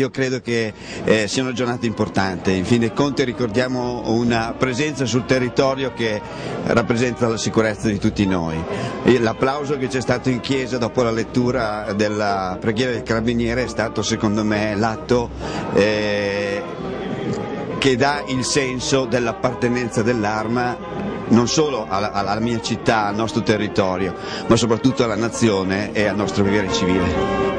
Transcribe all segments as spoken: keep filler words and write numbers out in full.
io credo che eh, sia una giornata importante. In fin dei conti ricordiamo una presenza sul territorio che rappresenta la sicurezza di tutti noi. L'applauso che c'è stato in chiesa dopo la lettura della preghiera del Carabiniere è stato secondo me l'atto eh, che dà il senso dell'appartenenza dell'Arma non solo alla, alla mia città, al nostro territorio, ma soprattutto alla nazione e al nostro vivere civile.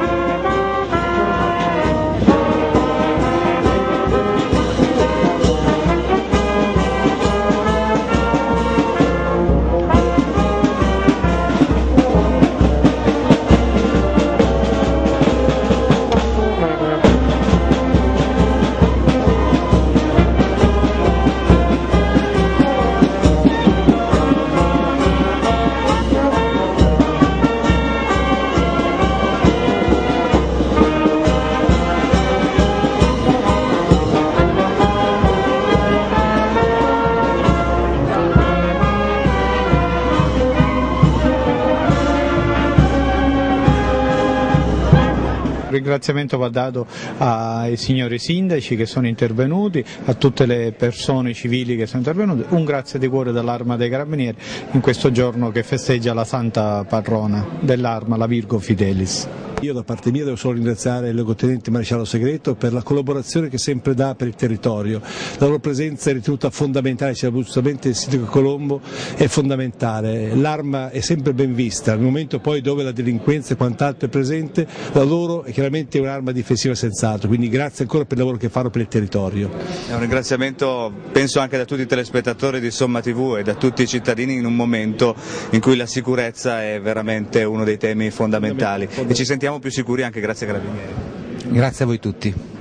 Un ringraziamento va dato ai signori sindaci che sono intervenuti, a tutte le persone civili che sono intervenute, un grazie di cuore dall'Arma dei Carabinieri in questo giorno che festeggia la santa patrona dell'Arma, la Virgo Fidelis. Io da parte mia devo solo ringraziare il Luogotenente Maresciallo Segreto per la collaborazione che sempre dà per il territorio. La loro presenza è ritenuta fondamentale, c'era giustamente il sindaco Colombo, è fondamentale. L'Arma è sempre ben vista, nel momento poi dove la delinquenza e quant'altro è presente, la loro è chiaramente un'arma difensiva senz'altro, quindi grazie ancora per il lavoro che fanno per il territorio. È un ringraziamento penso anche da tutti i telespettatori di Somma tivù e da tutti i cittadini in un momento in cui la sicurezza è veramente uno dei temi fondamentali e ci sentiamo più sicuri anche grazie ai Carabinieri. Grazie a voi tutti.